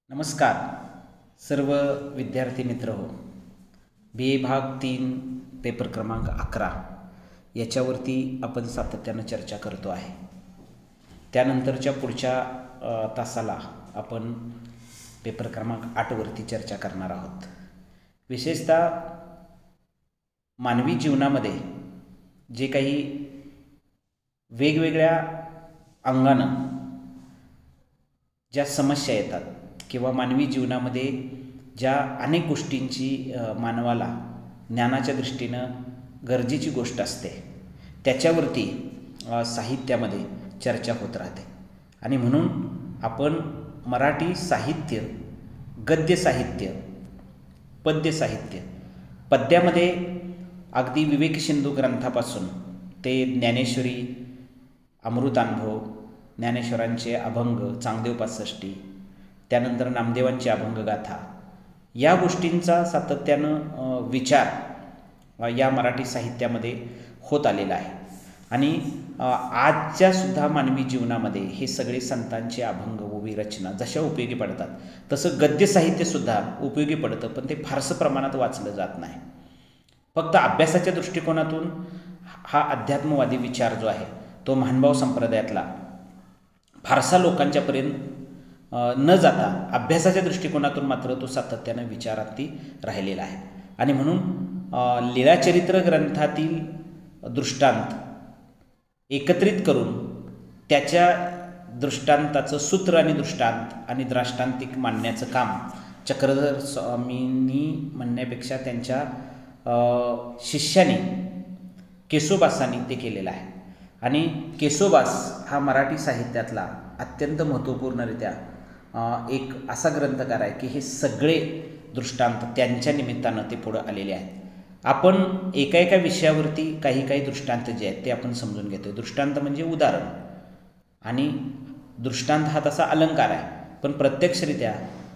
नमस्कार सर्व विद्यार्थी मित्र हो. बी ए भाग 3 पेपर क्रमांक 11 याच्यावरती आपण सातत्यानं चर्चा करतो आहे. त्यानंतरच्या पुढच्या तासाला आपण पेपर क्रमांक 8 वरती चर्चा करणार आहोत. विशेषतः मानवी जीवनामध्ये जे काही वेगवेगळ्या अंगानं ज्या समस्या येतात किंवा मानवी जीवनामध्ये ज्या अनेक गोष्टींची मानवाला ज्ञानाच्या दृष्टीनं गरजेची गोष्ट असते त्याच्यावरती साहित्यामध्ये चर्चा होत राहते. आणि म्हणून आपण मराठी साहित्य, गद्य साहित्य, पद्य साहित्य, पद्यामध्ये अगदी विवेक सिंधू ग्रंथापासून ते ज्ञानेश्वरी, अमृतानुभव, ज्ञानेश्वरांचे अभंग, चांगदेव 65, त्यानंतर नामदेवांची अभंगगाथा, या गोष्टींचा सातत्यानं विचार या मराठी साहित्यामध्ये होत आलेला आहे. आणि आजच्या सुद्धा मानवी जीवनामध्ये हे सगळे संतांचे अभंग, ओवी, रचना जशा उपयोगी पडतात तसं गद्य साहित्यसुद्धा उपयोगी पडतं, पण ते फारसं प्रमाणात वाचलं जात नाही. फक्त अभ्यासाच्या दृष्टिकोनातून हा अध्यात्मवादी विचार जो आहे तो महानुभाव संप्रदायातला फारसा लोकांच्यापर्यंत न जाता अभ्यासाच्या दृष्टिकोनातून मात्र तो सातत्यानं विचारार्थी राहिलेला आहे. आणि म्हणून लीळाचरित्र ग्रंथातील दृष्टांत एकत्रित करून त्याच्या दृष्टांताचं सूत्र आणि दृष्टांत आणि द्राष्टांतिक मांडण्याचं काम चक्रधर स्वामींनी म्हणण्यापेक्षा त्यांच्या शिष्याने केशोबासांनी ते केलेलं आहे. आणि केशोबास हा मराठी साहित्यातला अत्यंत महत्त्वपूर्णरित्या एक असा ग्रंथकार आहे की हे सगळे दृष्टांत त्यांच्या निमित्तानं ते पुढं आलेले आहेत. आपण एका एका विषयावरती काही काही दृष्टांत जे आहेत ते आपण समजून घेतो. दृष्टांत म्हणजे उदाहरण, आणि दृष्टांत हा तसा अलंकार आहे, पण प्रत्यक्षरित्या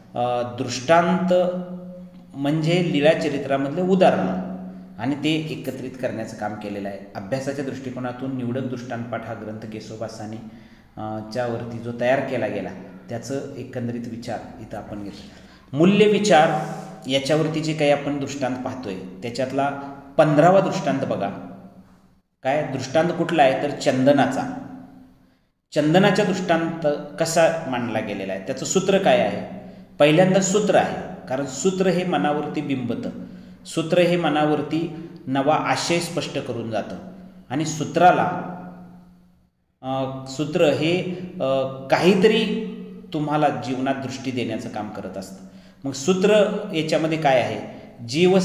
दृष्टांत म्हणजे लीळाचरित्रामधले उदाहरणं, आणि ते एकत्रित करण्याचं काम केलेलं आहे. अभ्यासाच्या दृष्टिकोनातून निवडक दृष्टांतपाठ हा ग्रंथ केशोबासांनी च्यावरती जो तयार केला गेला त्याचं एकंदरीत विचार इथं आपण घेतो. मूल्य विचार याच्यावरती जे काही आपण दृष्टांत पाहतोय त्याच्यातला 15वा दृष्टांत बघा. काय दृष्टांत कुठला आहे तर चंदनाचा. चंदनाचा दृष्टांत कसा मांडला गेलेला आहे, त्याचं सूत्र काय आहे. पहिल्यांदा सूत्र आहे, कारण सूत्र हे मनावरती बिंबतं. सूत्र हे मनावरती नवा आशय स्पष्ट करून जातं, आणि सूत्र हे काहीतरी तुम्हाला जीवनात दृष्टी देण्याचं काम करत असतं. मग सूत्र याच्यामध्ये काय आहे, जीव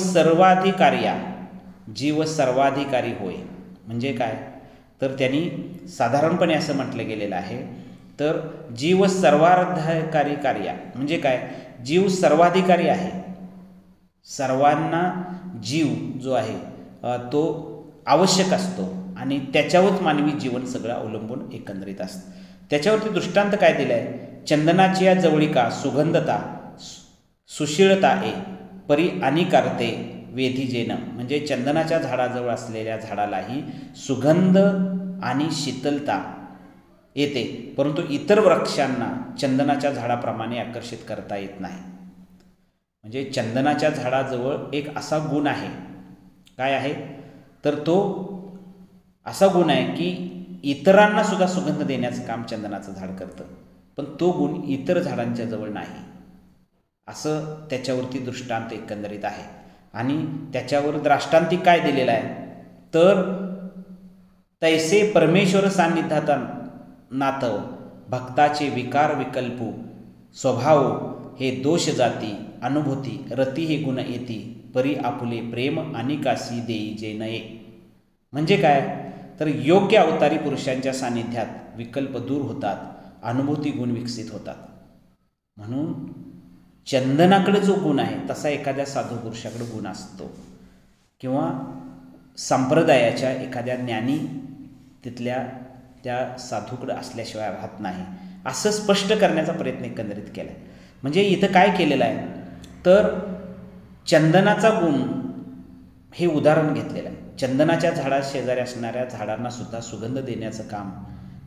सर्वाधिकारी होय. म्हणजे काय तर त्यांनी साधारणपणे असं म्हटलं गेलेलं आहे, तर जीव सर्वाधिकारी कार्य म्हणजे काय, जीव सर्वाधिकारी आहे. सर्वांना जीव जो आहे तो आवश्यक असतो, आणि त्याच्यावरच मानवी जीवन सगळं अवलंबून एकंदरीत असतं. त्याच्यावरती दृष्टांत काय दिलं आहे, चंदनाची या जवळिका सुगंधता सुशीलता ए परी आणि करते वेधीजेनं. म्हणजे चंदनाच्या झाडाजवळ असलेल्या झाडालाही सुगंध आणि शीतलता येते, परंतु इतर वृक्षांना चंदनाच्या झाडाप्रमाणे आकर्षित करता येत नाही. म्हणजे चंदनाच्या झाडाजवळ एक असा गुण आहे, काय आहे तर तो असा गुण आहे की इतरांना सुद्धा सुगंध देण्याचं काम चंदनाचं झाड करतं, पण तो गुण इतर झाडांच्या जवळ नाही. असं त्याच्यावरती दृष्टांत एकंदरीत आहे. आणि त्याच्यावर द्राष्टांतिक काय दिलेलं आहे तर तैसे परमेश्वर सान्निध्यात नातव भक्ताचे विकार विकल्पू स्वभाव हे दोष जाती अनुभूती रती हे गुण येती परी आपुले प्रेम आणि कासी देई जे नये. म्हणजे काय तर योग्य अवतारी पुरुषांच्या सान्निध्यात विकल्प दूर होतात, अनुभूती गुण विकसित होतात. म्हणून चंदनाकडे जो गुण आहे तसा एखाद्या साधू पुरुषाकडे गुण असतो, किंवा संप्रदायाच्या एखाद्या ज्ञानी तिथल्या त्या साधूकडे असल्याशिवाय राहत नाही, असं स्पष्ट करण्याचा प्रयत्न एकंदरीत केला आहे. म्हणजे इथं काय केलेलं आहे तर चंदनाचा गुण हे उदाहरण घेतलेलं आहे. चंदनाच्या झाडा शेजारी असणाऱ्या झाडांना सुद्धा सुगंध देण्याचं काम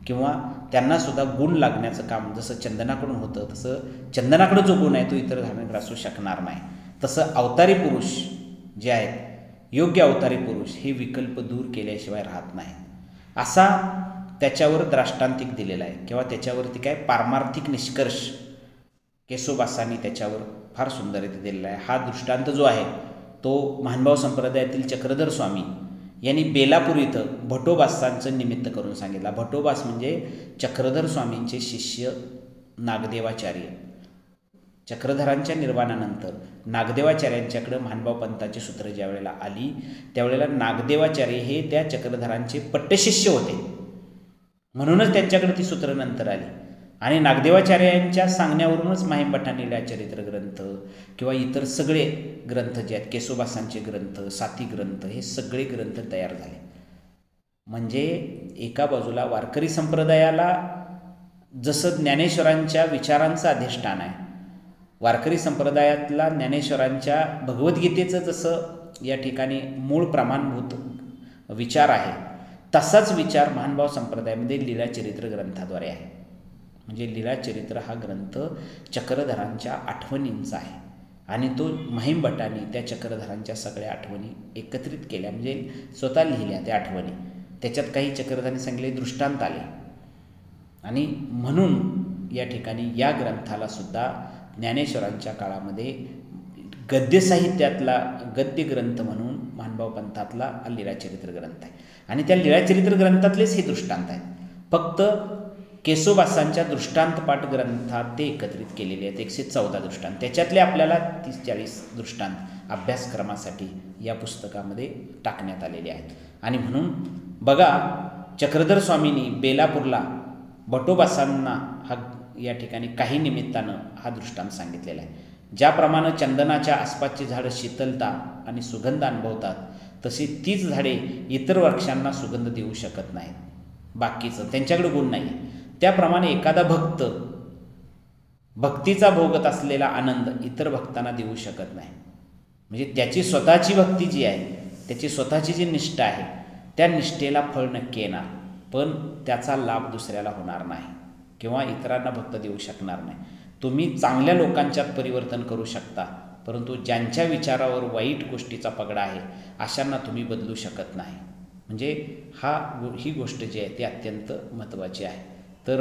किंवा त्यांनासुद्धा गुण लागण्याचं काम जसं चंदनाकडून होतं, तसं चंदनाकडं जो गुण आहे तो इतर झाडांकडे असू शकणार नाही. तसं अवतारी पुरुष जे आहेत, योग्य अवतारी पुरुष हे विकल्प दूर केल्याशिवाय राहत नाही, असा त्याच्यावर द्राष्टांतिक दिलेला आहे किंवा त्याच्यावरती काय पारमार्थिक निष्कर्ष केशोबासांनी त्याच्यावर फार सुंदररीत्या दिलेला आहे. हा दृष्टांत जो आहे तो महानुभाव संप्रदायातील चक्रधर स्वामी यांनी बेलापूर इथं भटोबासांचं निमित्त करून सांगितला. भटोबास म्हणजे चक्रधर स्वामींचे शिष्य नागदेवाचार्य. चक्रधरांच्या निर्वाणानंतर नागदेवाचार्यांच्याकडं महानुभाव पंथाची सूत्र ज्या वेळेला आली त्यावेळेला नागदेवाचार्य हे त्या चक्रधरांचे पट्टशिष्य होते, म्हणूनच त्यांच्याकडे ती सूत्र नंतर आली. आणि नागदेवाचार्यांच्या सांगण्यावरूनच माहीमभट्टांनी लीळाचरित्र ग्रंथ किंवा इतर सगळे ग्रंथ जे आहेत, केशोबासांचे ग्रंथ, साती ग्रंथ, हे सगळे ग्रंथ तयार झाले. म्हणजे एका बाजूला वारकरी संप्रदायाला जसं ज्ञानेश्वरांच्या विचारांचं अधिष्ठान आहे, वारकरी संप्रदायातला ज्ञानेश्वरांच्या भगवद्गीतेचं जसं या ठिकाणी मूळ प्रमाणभूत विचार आहे, तसाच विचार महानुभाव संप्रदायामध्ये लीळाचरित्र ग्रंथाद्वारे आहे. म्हणजे लीळाचरित्र हा ग्रंथ चक्रधरांच्या आठवणींचा आहे आणि तो माहीमभट्टांनी त्या चक्रधरांच्या सगळ्या आठवणी एकत्रित केल्या, म्हणजे स्वतः लिहिल्या त्या आठवणी. त्याच्यात काही चक्रधरांनी सांगितले दृष्टांत आले आणि म्हणून या ठिकाणी या ग्रंथाला सुद्धा ज्ञानेश्वरांच्या काळामध्ये गद्य साहित्यातला गद्य ग्रंथ म्हणून महानुभाव पंथातला लीळाचरित्र ग्रंथ आहे. आणि त्या लीळाचरित्र ग्रंथातलेच हे दृष्टांत आहेत. फक्त केशोबासांच्या दृष्टांतपाठ ग्रंथात ते एकत्रित केलेले आहेत 114 दृष्टांत. त्याच्यातले आपल्याला 30-40 दृष्टांत अभ्यासक्रमासाठी या पुस्तकामध्ये टाकण्यात आलेले आहेत. आणि म्हणून बघा, चक्रधर स्वामींनी बेलापूरला भटोबासांना हा या ठिकाणी काही निमित्तानं हा दृष्टांत सांगितलेला आहे. ज्याप्रमाणे चंदनाच्या आसपासची झाडं शीतलता आणि सुगंध अनुभवतात, तशी तीच झाडे इतर वृक्षांना सुगंध देऊ शकत नाहीत. बाकीचं त्यांच्याकडे गुण नाही. त्याप्रमाणे एखादा भक्त भक्तीचा भोगत असलेला आनंद इतर भक्तांना देऊ शकत नाही. म्हणजे त्याची स्वतःची भक्ती जी आहे, त्याची स्वतःची जी निष्ठा आहे, त्या निष्ठेला फळ नक्की येणार, पण त्याचा लाभ दुसऱ्याला होणार नाही किंवा इतरांना भक्त देऊ शकणार नाही. तुम्ही चांगल्या लोकांच्यात परिवर्तन करू शकता, परंतु ज्यांच्या विचारावर वाईट गोष्टीचा पगडा आहे अशांना तुम्ही बदलू शकत नाही. म्हणजे ही गोष्ट जी आहे ती अत्यंत महत्त्वाची आहे. तर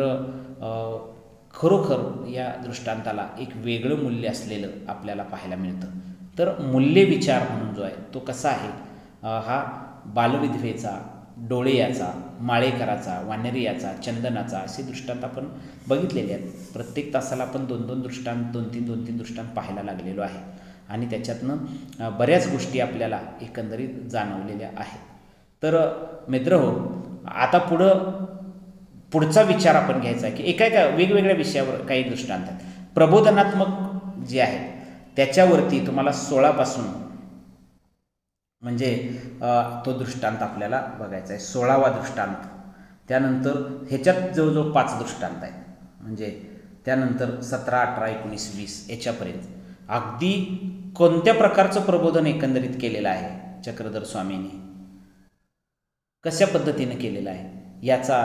खरोखर या दृष्टांताला एक वेगळं मूल्य असलेलं आपल्याला पाहायला मिळतं. तर मूल्य विचार म्हणून जो आहे तो कसा आहे, हा बालविधवेचा, डोळेयाचा, माळेकराचा, वानेरियाचा, चंदनाचा असे दृष्टांत आपण बघितलेले आहेत. प्रत्येक तासाला आपण 2-2 दृष्टांत, 2-3 दृष्टांत पाहायला लागलेलो आहे आणि त्याच्यातनं बऱ्याच गोष्टी आपल्याला एकंदरीत जाणवलेल्या आहेत. तर मित्रहो, आता पुढचा विचार आपण घ्यायचा आहे की एका वेगवेगळ्या विषयावर काही दृष्टांत आहेत. प्रबोधनात्मक जे आहे त्याच्यावरती तुम्हाला 16 पासून म्हणजे तो दृष्टांत आपल्याला बघायचा आहे, 16वा दृष्टांत. त्यानंतर ह्याच्यात जवळजवळ 5 दृष्टांत आहेत. म्हणजे त्यानंतर 17, 18, 19, 20 याच्यापर्यंत अगदी कोणत्या प्रकारचं प्रबोधन एकंदरीत केलेलं आहे चक्रधर स्वामींनी, कशा पद्धतीने केलेलं आहे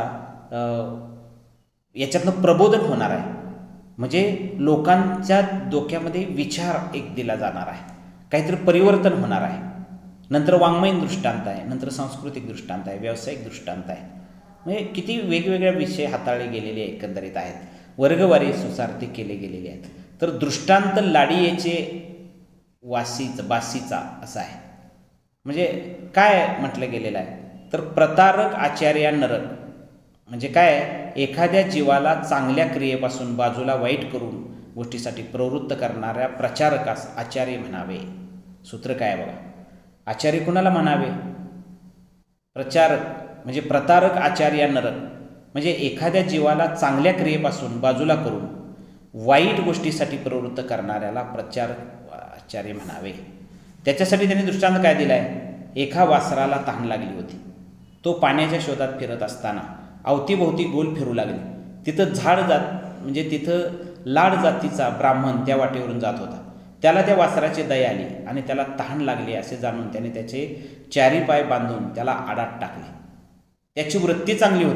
याच्यातनं प्रबोधन होणार आहे. म्हणजे लोकांच्या डोक्यामध्ये विचार एक दिला जाणार आहे, काहीतरी परिवर्तन होणार आहे. नंतर वाङ्मयीन दृष्टांत आहे, नंतर सांस्कृतिक दृष्टांत आहे, व्यावसायिक दृष्टांत आहे. म्हणजे किती वेगवेगळे विषय हाताळले गेलेले एकंदरीत आहेत. वर्गवारी सुसारते केले गेलेले आहेत. तर दृष्टांत लाडियेचे बासीचा असा आहे. म्हणजे काय म्हटलं गेलेलं आहे, तर प्रतारक आचार्या नरक म्हणजे काय, एखाद्या जीवाला चांगल्या क्रियेपासून बाजूला वाईट करून गोष्टीसाठी प्रवृत्त करणाऱ्या प्रचारकास आचार्य म्हणावे. सूत्र काय बघा, आचार्य कुणाला म्हणावे, प्रचारक म्हणजे प्रतारक आचार्या नरक म्हणजे एखाद्या जीवाला चांगल्या क्रियेपासून बाजूला करून वाईट गोष्टीसाठी प्रवृत्त करणाऱ्याला प्रचारक आचार्य म्हणावे. त्याच्यासाठी त्यांनी दृष्टांत काय दिला आहे, एका वासराला तहान लागली होती. तो पाण्याच्या शोधात फिरत असताना अवतीभोवती गोल फिरू लागले. तिथं तिथं लाड जातीचा ब्राह्मण त्या वाटेवरून जात होता. त्याला त्या वासराची दया आली आणि त्याला तहान लागली असे जाणून त्याने त्याचे 4 पाय बांधून त्याला आडात टाकले. त्याची वृत्ती चांगली होती,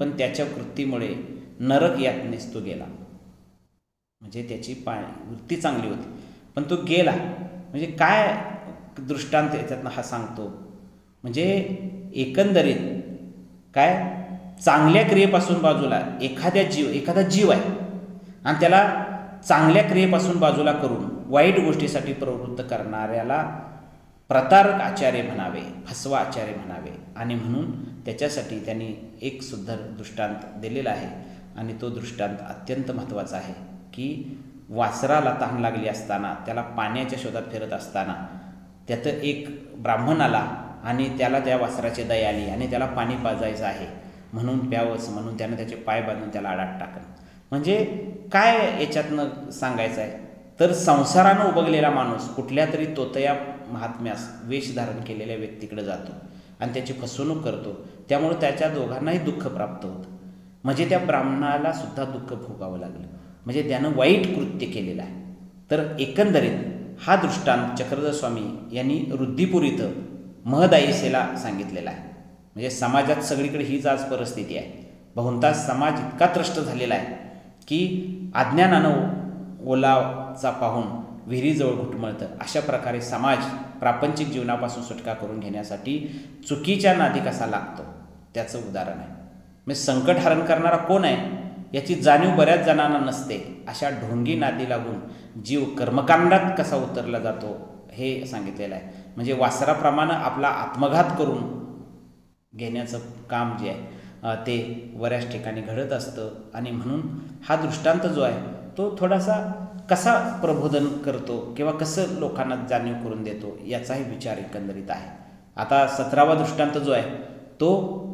पण त्याच्या कृतीमुळे नरक यातनेस तो गेला. म्हणजे त्याची वृत्ती चांगली होती पण तो गेला. म्हणजे काय दृष्टांत याच्यातनं हा सांगतो, म्हणजे एकंदरीत काय चांगल्या क्रियेपासून बाजूला एखादा जीव आहे आणि त्याला चांगल्या क्रियेपासून बाजूला करून वाईट गोष्टीसाठी प्रवृत्त करणाऱ्याला प्रतारक आचार्य म्हणावे, फसवा आचार्य म्हणावे. आणि म्हणून त्याच्यासाठी त्यांनी एक सुंदर दृष्टांत दिलेला आहे आणि तो दृष्टांत अत्यंत महत्त्वाचा आहे की वासराला तहान लागली असताना, त्याला पाण्याच्या शोधात फिरत असताना त्यात एक ब्राह्मण आला आणि त्याला त्या वासराची दया आली आणि त्याला पाणी पाजायचं आहे म्हणून प्यावंच म्हणून त्यानं त्याचे पाय बांधून त्याला आडात टाकलं. म्हणजे काय याच्यातनं सांगायचं आहे तर संसारानं उबगलेला माणूस कुठल्या तरी तोतया महात्म्यास वेश धारण केलेल्या व्यक्तीकडे जातो आणि त्याची फसवणूक करतो. त्यामुळे त्याच्या दोघांनाही दुःख प्राप्त होतं. म्हणजे त्या ब्राह्मणाला सुद्धा दुःख भोगावं लागलं, म्हणजे त्यानं वाईट कृत्य केलेलं आहे. तर एकंदरीत हा दृष्टांत चक्रधर स्वामी यांनी रुद्दीपूर इथं महदायीसेला सांगितलेला आहे. म्हणजे समाजात सगळीकडे हीच आज परिस्थिती आहे. बहुतांश समाज इतका त्रस्त झालेला आहे की अज्ञानानं ओलाचा पाहून विहिरीजवळ घुटमळतं. अशा प्रकारे समाज प्रापंचिक जीवनापासून सुटका करून घेण्यासाठी चुकीच्या नादी कसा लागतो त्याचं उदाहरण आहे. म्हणजे संकट हरण करणारा कोण आहे याची जाणीव बऱ्याच जणांना नसते. अशा ढोंगी नादी लागून जीव कर्मकांडात कसा उतरला जातो हे सांगितलेलं आहे. म्हणजे वासराप्रमाणे आपला आत्मघात करून घेण्याचं काम जे आहे ते बऱ्याच ठिकाणी घडत असतं. आणि म्हणून हा दृष्टांत जो आहे तो थोडासा कसा प्रबोधन करतो किंवा कसं लोकांना जाणीव करून देतो याचाही विचार एकंदरीत आहे. आता 17वा दृष्टांत जो आहे तो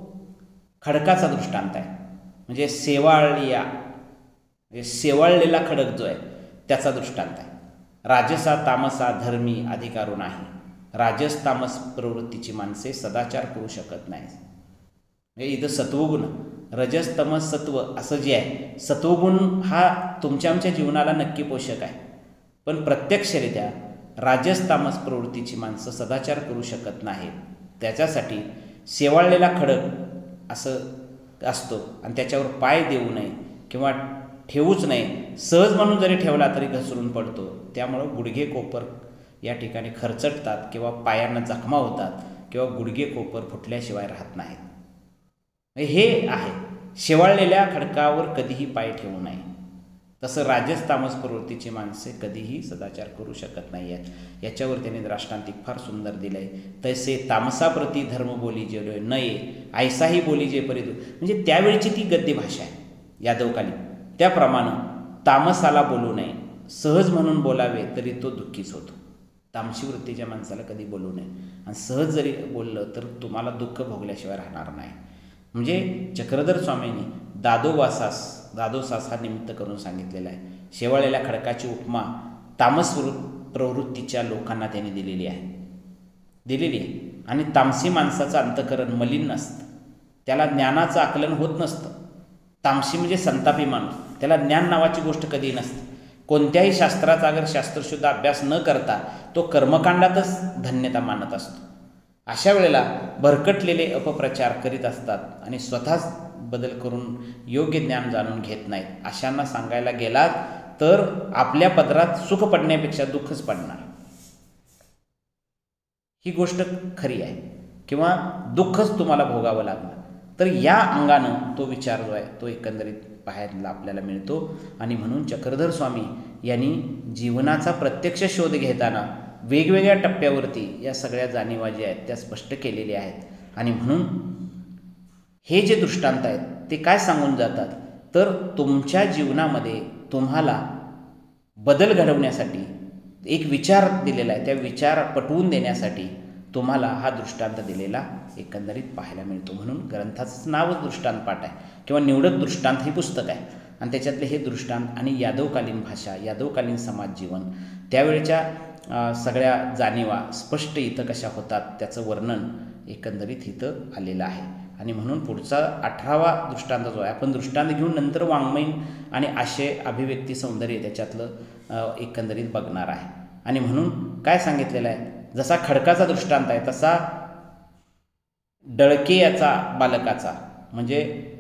खडकाचा दृष्टांत आहे. म्हणजे सेवाळलेला खडक जो आहे त्याचा दृष्टांत आहे. राजसा तामसा धर्मी अधिकारो नाही, राजस तामस प्रवृत्तीची माणसे सदाचार करू शकत नाही. म्हणजे इथं सत्वगुण, रजस तमस सत्व असं जे आहे, सत्वगुण हा तुमच्या आमच्या जीवनाला नक्की पोषक आहे. पण प्रत्यक्षरित्या राजस तामस प्रवृत्तीची माणसं सदाचार करू शकत नाहीत. त्याच्यासाठी शेवाळलेला खडक असं असतो आणि त्याच्यावर पाय देऊ नये किंवा ठेवूच नये. सहज म्हणून जरी ठेवला तरी घसरून पडतो. त्यामुळं गुडघे कोपर या ठिकाणी खरचटतात किंवा पायांना जखमा होतात किंवा गुडघे कोपर फुटल्याशिवाय राहत नाहीत. हे आहे, शेवाळलेल्या खडकावर कधीही पाय ठेवू नये. तसं राजस तामस प्रवृत्तीची माणसे कधीही सदाचार करू शकत नाही आहेत. याच्यावर त्यांनी दृष्टांतिक फार सुंदर दिलं आहे. तसे तामसाप्रती धर्म बोली जे नये ऐसाही बोली जे परी, म्हणजे त्यावेळची ती गद्य भाषा आहे यादवकालीन. त्याप्रमाणे तामसाला बोलू नये, सहज म्हणून बोलावे तरी तो दुःखीच होतो. तामसी वृत्तीच्या माणसाला कधी बोलू नये आणि सहज जरी बोललं तर तुम्हाला दुःख भोगल्याशिवाय राहणार नाही. म्हणजे चक्रधर स्वामींनी दादोसास हा निमित्त करून सांगितलेला आहे. शेवाळलेल्या खडकाची उपमा तामस प्रवृत्तीच्या लोकांना त्यांनी दिलेली आहे. आणि तामसी माणसाचं अंतःकरण मलिन नसतं, त्याला ज्ञानाचं आकलन होत नसतं. तामसी म्हणजे संतापी माणूस, त्याला ज्ञान नावाची गोष्ट कधी नसते. कोणत्याही शास्त्राचा अगर शास्त्रशुद्ध अभ्यास न करता तो कर्मकांडातच धन्यता मानत असतो. अशा वेळेला भरकटलेले अपप्रचार करीत असतात आणि स्वतःच बदल करून योग्य ज्ञान जाणून घेत नाहीत. अशांना सांगायला गेलात तर आपल्या पदरात सुख पडण्यापेक्षा दुःखच पडणार, ही गोष्ट खरी आहे, किंवा दुःखच तुम्हाला भोगावं लागणार. तर या अंगानं तो विचार जो आहे तो एकंदरीत पाहायला आपल्याला मिळतो. आणि म्हणून चक्रधर स्वामी यांनी जीवनाचा प्रत्यक्ष शोध घेताना वेगवेगळ्या टप्प्यावरती या सगळ्या जाणीवा ज्या आहेत त्या स्पष्ट केलेल्या आहेत. आणि म्हणून हे जे दृष्टांत आहेत ते काय सांगून जातात तर तुमच्या जीवनामध्ये तुम्हाला बदल घडवण्यासाठी एक विचार दिलेला आहे, त्या विचार पटवून देण्यासाठी तुम्हाला हा दृष्टांत दिलेला एकंदरीत पाहायला मिळतो. म्हणून ग्रंथाचं नावच दृष्टांत पाठ आहे किंवा निवडक दृष्टांत हे पुस्तक आहे. आणि त्याच्यातले हे दृष्टांत आणि यादवकालीन भाषा, यादवकालीन समाज जीवन, त्यावेळच्या सगळ्या जाणीवा स्पष्ट इथं कशा होतात त्याचं वर्णन एकंदरीत इथं आलेलं आहे. आणि म्हणून पुढचा 18वा दृष्टांत जो आहे, आपण दृष्टांत घेऊन नंतर वाङ्मयीन आणि आशय अभिव्यक्ती सौंदर्य त्याच्यातलं एकंदरीत बघणार आहे. आणि म्हणून काय सांगितलेलं आहे, जसा खडकाचा दृष्टांत आहे तसा डळके याचा बालकाचा, म्हणजे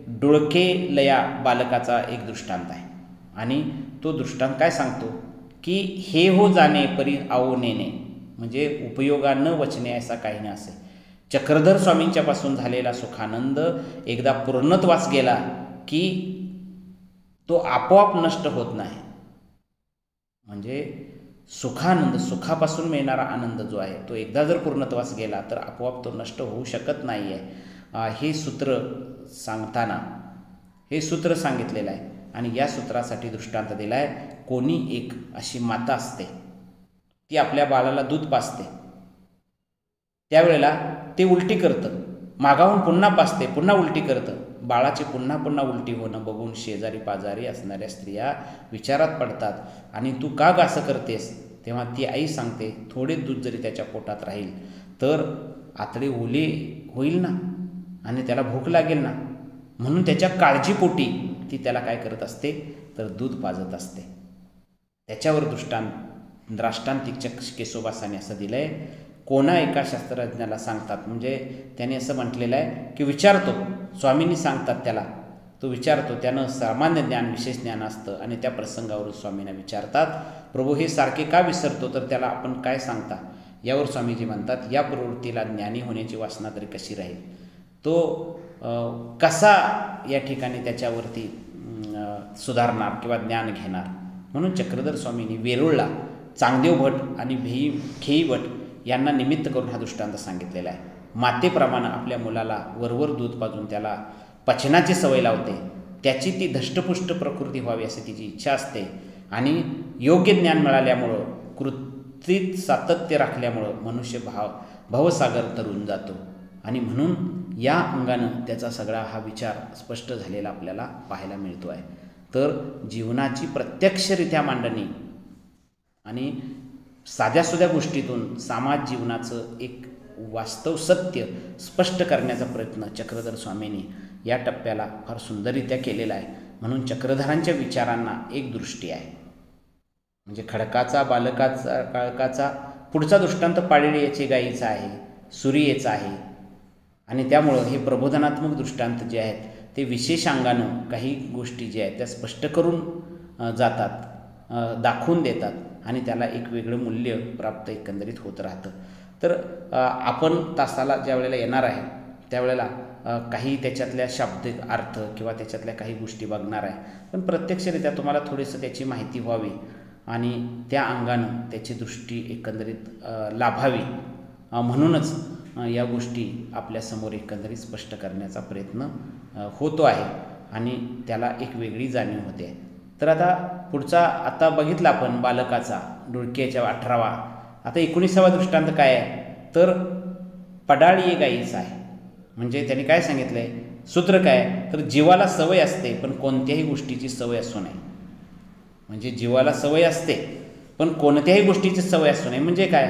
डोळकेलया बालकाचा एक दृष्टांत आहे. आणि तो दृष्टांत काय सांगतो की हे हो जाणे परी आओ नेणे, म्हणजे उपयोगा न वचने ऐसा काही नाही असे. चक्रधर स्वामींच्या पासून झालेला सुखानंद एकदा पूर्णत्वास गेला की तो आपोआप नष्ट होत नाही. म्हणजे सुखानंद, सुखापासून मिळणारा आनंद जो आहे तो एकदा जर पूर्णत्वास गेला तर आपोआप तो नष्ट होऊ शकत नाही आहे. हे सूत्र सांगताना हे सूत्र सांगितलेलं आहे. आणि या सूत्रासाठी दृष्टांत दिला आहे. कोणी एक अशी माता असते, ती आपल्या बाळाला दूध पाजते, त्यावेळेला ते उलटी करतं, मागाहून पुन्हा पाजते, पुन्हा उलटी करतं. बाळाची पुन्हा पुन्हा उलटी होणं बघून शेजारी पाजारी असणाऱ्या स्त्रिया विचारात पडतात. आणि तू का असं करतेस? तेव्हा ती आई सांगते, थोडे दूध जरी त्याच्या पोटात राहील तर आतडे ओले होईल ना आणि त्याला भूक लागेल ना, म्हणून त्याच्या काळजीपोटी ती त्याला काय करत असते तर दूध पाजत असते. त्याच्यावर द्राष्टांतिक केशोबासाने असं दिलं आहे. कोणा एका शास्त्रज्ञाला सांगतात, म्हणजे त्याने असं म्हटलेलं आहे की विचारतो, स्वामींनी सांगतात त्याला, तो विचारतो, त्यानं सामान्य ज्ञान विशेष ज्ञान असतं आणि त्या प्रसंगावरून स्वामींना विचारतात, प्रभू हे सारखे का विसरतो, तर त्याला आपण काय सांगता? यावर स्वामीजी म्हणतात, या प्रवृत्तीला ज्ञानी होण्याची वासना तरी कशी राहील, तो कसा या ठिकाणी त्याच्यावरती सुधारणार किंवा ज्ञान घेणार. म्हणून चक्रधर स्वामींनी वेरूळला चांगदेव भट आणि खेई भट यांना निमित्त करून हा दृष्टांत सांगितलेला आहे. मातेप्रमाणे आपल्या मुलाला वरवर दूध पाजून त्याला पचनाची सवय लावते, त्याची ती धष्टपुष्ट प्रकृती व्हावी अशी तिची इच्छा असते. आणि योग्य ज्ञान मिळाल्यामुळं, कृतीत सातत्य राखल्यामुळं मनुष्य भवसागर तरून जातो. आणि म्हणून या अंगानं त्याचा सगळा हा विचार स्पष्ट झालेला आपल्याला पाहायला मिळतो आहे. तर जीवनाची प्रत्यक्षरित्या मांडणी आणि साध्यासुध्या गोष्टीतून समाज जीवनाचं एक वास्तव सत्य स्पष्ट करण्याचा प्रयत्न चक्रधर स्वामींनी या टप्प्याला फार सुंदररित्या केलेला आहे. म्हणून चक्रधरांच्या विचारांना एक दृष्टी आहे. म्हणजे खडकाचा, बालकाचा, काळकाचा पुढचा दृष्टांत पाळीळी याची गायीचा आहे, सुरियेचा आहे. आणि त्यामुळं हे प्रबोधनात्मक दृष्टांत जे आहेत ते विशेषांगानं काही गोष्टी ज्या आहेत त्या स्पष्ट करून जातात, दाखवून देतात आणि त्याला एक वेगळं मूल्य प्राप्त एकंदरीत होत राहतं. तर आपण तासाला ज्या वेळेला येणार आहे त्यावेळेला काही त्याच्यातल्या शाब्दिक अर्थ किंवा त्याच्यातल्या काही गोष्टी बघणार आहे, पण प्रत्यक्षरित्या तुम्हाला थोडीसं त्याची माहिती व्हावी आणि त्या अंगानं त्याची दृष्टी एकंदरीत लाभावी म्हणूनच या गोष्टी आपल्यासमोर एकंदरीत स्पष्ट करण्याचा प्रयत्न होतो आहे आणि त्याला एक वेगळी जाणीव होते. तर आता पुढचा आता बघितला आपण बालकाचा, डुळकेच्या 18वा. आता 19वा दृष्टांत काय आहे तर पडाळी गायीचा आहे. म्हणजे त्यांनी काय सांगितलं आहे, सूत्र काय तर जीवाला सवय असते पण कोणत्याही गोष्टीची सवय असू नये. म्हणजे जीवाला सवय असते पण कोणत्याही गोष्टीची सवय असू नये म्हणजे काय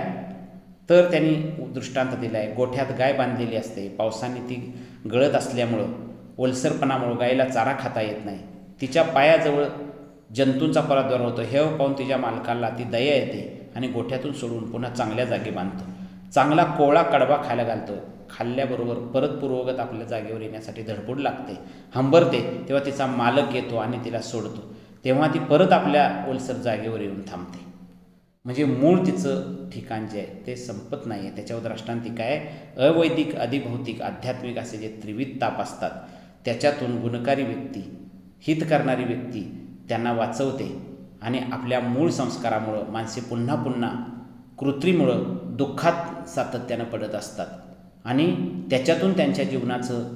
तर त्यांनी दृष्टांत दिला आहे. गोठ्यात गाय बांधलेली असते, पावसाने ती गळत असल्यामुळं, ओलसरपणामुळं गायीला चारा खाता येत नाही, तिच्या पायाजवळ जंतूंचा प्रादुर्भाव होतो. हे पाहून तिच्या मालकाला ती दया येते आणि गोठ्यातून सोडून पुन्हा चांगल्या जागी बांधतो. चांगला कोवळा कडबा खायला घालतो. खाल्ल्याबरोबर परत पूर्वगत आपल्या जागेवर येण्यासाठी धडपड लागते, हंबरते. तेव्हा तिचा मालक येतो आणि तिला सोडतो. तेव्हा ती परत आपल्या ओलसर जागेवर येऊन थांबते. म्हणजे मूळ तिचं ठिकाण जे आहे ते संपत नाही आहे. त्याच्यावर दृष्टांतिक आहे, अवैदिक, अधिभौतिक, आध्यात्मिक असे जे त्रिविध ताप असतात त्याच्यातून गुणकारी व्यक्ती, हित करणारी व्यक्ती त्यांना वाचवते आणि आपल्या मूळ संस्कारामुळं माणसे पुन्हा पुन्हा कृत्रीमुळं दुःखात सातत्यानं पडत असतात आणि त्याच्यातून त्यांच्या जीवनाचं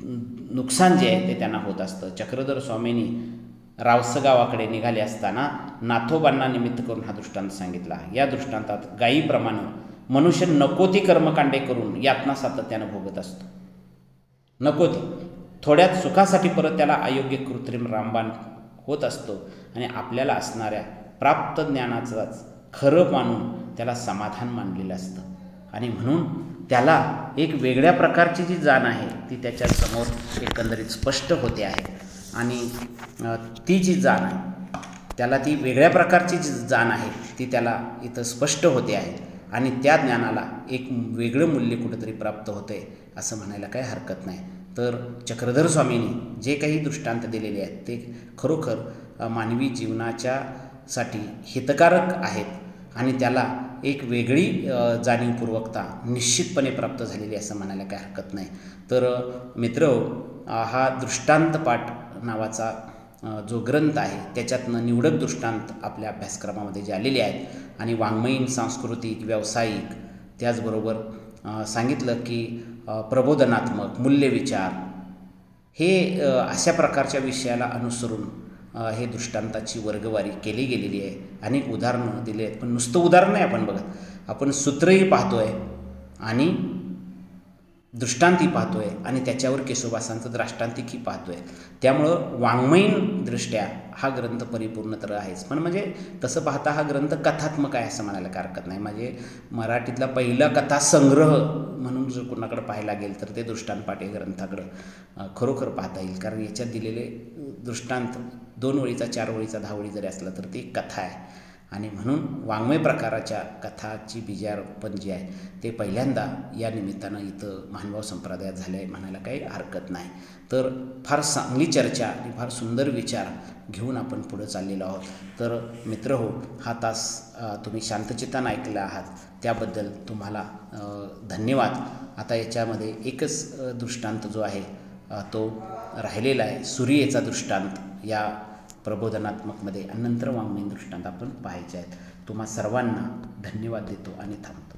नुकसान जे आहे ते त्यांना होत असतं. चक्रधर स्वामींनी रावसगावाकडे निघाले असताना नाथोबांना निमित्त करून हा दृष्टांत सांगितला. या दृष्टांतात गायीप्रमाणे मनुष्य नको ती कर्मकांडे करून यातना सातत्यानं भोगत असतो. नको ती थोड्यात सुखासाठी परत त्याला अयोग्य कृत्रिम रामबाण होत असतो आणि आपल्याला असणाऱ्या प्राप्त ज्ञानाचाच खरं मानून त्याला समाधान मानलेलं असतं. आणि म्हणून त्याला एक वेगळ्या प्रकारची जी जाण आहे ती त्याच्यासमोर एकंदरीत स्पष्ट होते आहे. आणि ती जी जाण आहे त्याला ती वेगळ्या प्रकारची जी जाण आहे ती त्याला इथं स्पष्ट होते आहे आणि त्या ज्ञानाला एक वेगळं मूल्य कुठंतरी प्राप्त होतं आहे असं म्हणायला काही हरकत नाही. तर चक्रधर स्वामींनी जे काही दृष्टांत दिलेले आहेत ते खरोखर मानवी जीवनाच्यासाठी हितकारक आहेत आणि त्याला एक वेगळी जाणीवपूर्वकता निश्चितपणे प्राप्त झालेली असं म्हणायला काही हरकत नाही. तर मित्र, हा दृष्टांतपाठ नावाचा जो ग्रंथ आहे त्याच्यातनं निवडक दृष्टांत आपल्या अभ्यासक्रमामध्ये जे आलेले आहेत आणि वाङ्मयीन, सांस्कृतिक, व्यावसायिक, त्याचबरोबर सांगितलं की प्रबोधनात्मक, मूल्यविचार हे अशा प्रकारच्या विषयाला अनुसरून हे दृष्टांताची वर्गवारी केली गेलेली आहे. अनेक उदाहरणं दिली आहेत, पण नुसतं उदाहरण नाही आपण बघत, आपण सूत्रही पाहतो आहे आणि दृष्टांतही पाहतो आहे आणि त्याच्यावर केशवभासांचं दृष्टांतिकही पाहतो आहे. त्यामुळं वाङ्मयीन दृष्ट्या हा ग्रंथ परिपूर्ण तर आहेच, पण म्हणजे तसं पाहता हा ग्रंथ कथात्मक आहे असं म्हणायला काही हरकत नाही. म्हणजे मराठीतला पहिला कथासंग्रह म्हणून जर कोणाकडे पाहायला गेल तर ते दृष्टांतपाठ या ग्रंथाकडं खरोखर पाहता येईल. कारण याच्यात दिलेले दृष्टांत 2 ओळीचा, 4 ओळीचा, 10 ओळी जरी असला तर ती कथा आहे आणि म्हणून वाङ्मय प्रकाराच्या कथाची बीजारोपण जे आहे ते पहिल्यांदा या निमित्तानं इथं महानुभाव संप्रदायात झालं आहे म्हणायला काही हरकत नाही. तर फार चांगली चर्चा आणि फार सुंदर विचार घेऊन आपण पुढं चाललेलो आहोत. तर मित्रहो, हा तास तुम्ही शांतचित्तानं ऐकला आहात त्याबद्दल तुम्हाला धन्यवाद. आता याच्यामध्ये एकच दृष्टांत जो आहे तो राहिलेला आहे, सूर्येचा दृष्टांत या प्रबोधनात्मकमध्ये, आणि नंतर वाङ्मयीन दृष्टांत आपण पाहायचे आहेत. तुम्हा सर्वांना धन्यवाद देतो आणि थांबतो.